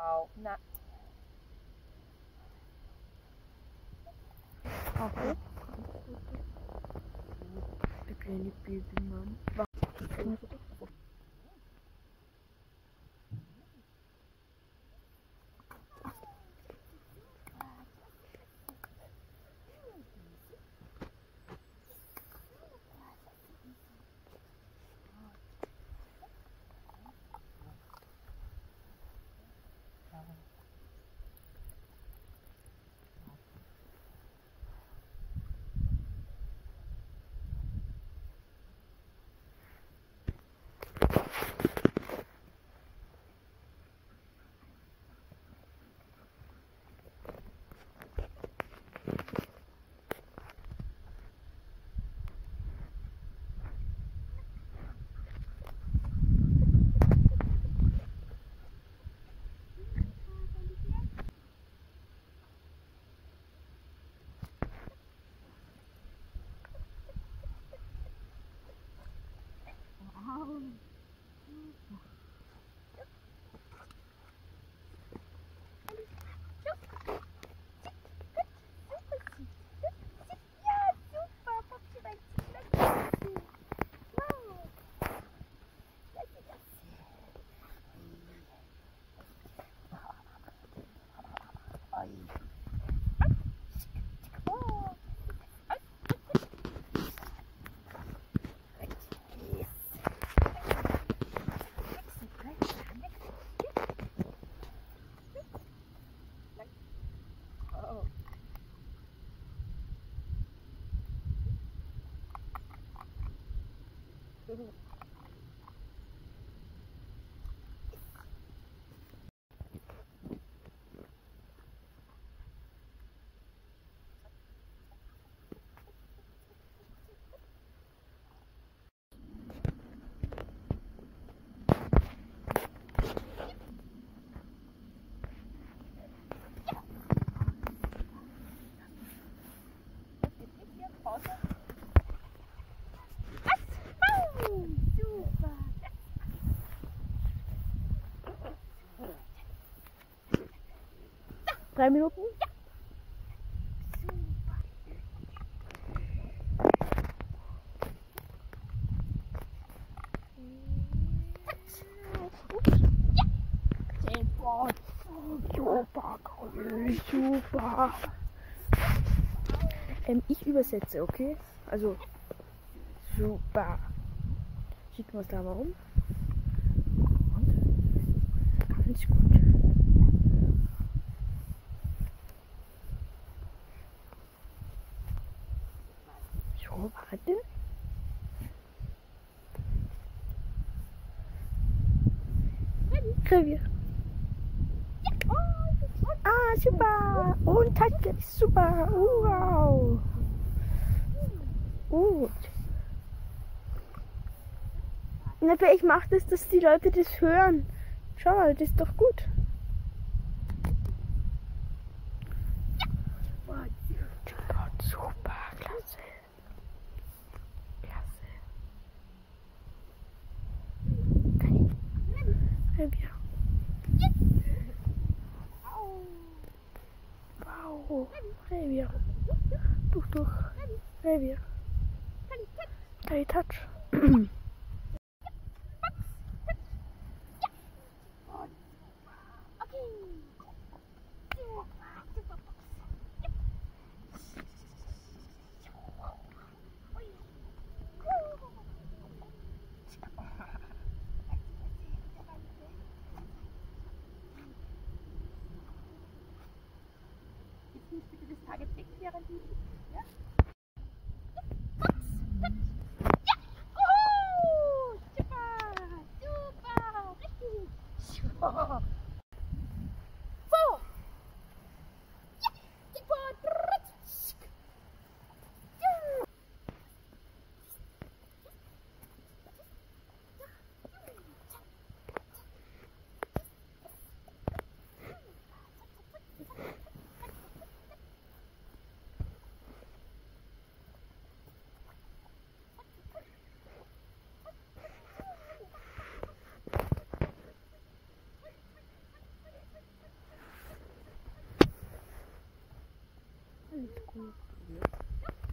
Wow. Na. Okay. Der kleine Babymann. Drei Minuten? Ja. Super, cool, super. Ich übersetze, okay? Also, super. Schicken wir es da mal um. Und ganz gut. So, warte. Revier. Ah, super. Und danke. Super. Wow. Gut. Na, ich mache das, dass die Leute das hören. Schau mal, das ist doch gut. Super, klasse. Klasse. Revier. Wow. Revier. Durch. Revier. Hey, touch. Jetzt bitte das Target weg, während die. Ja? Super, richtig. So. Alles gut.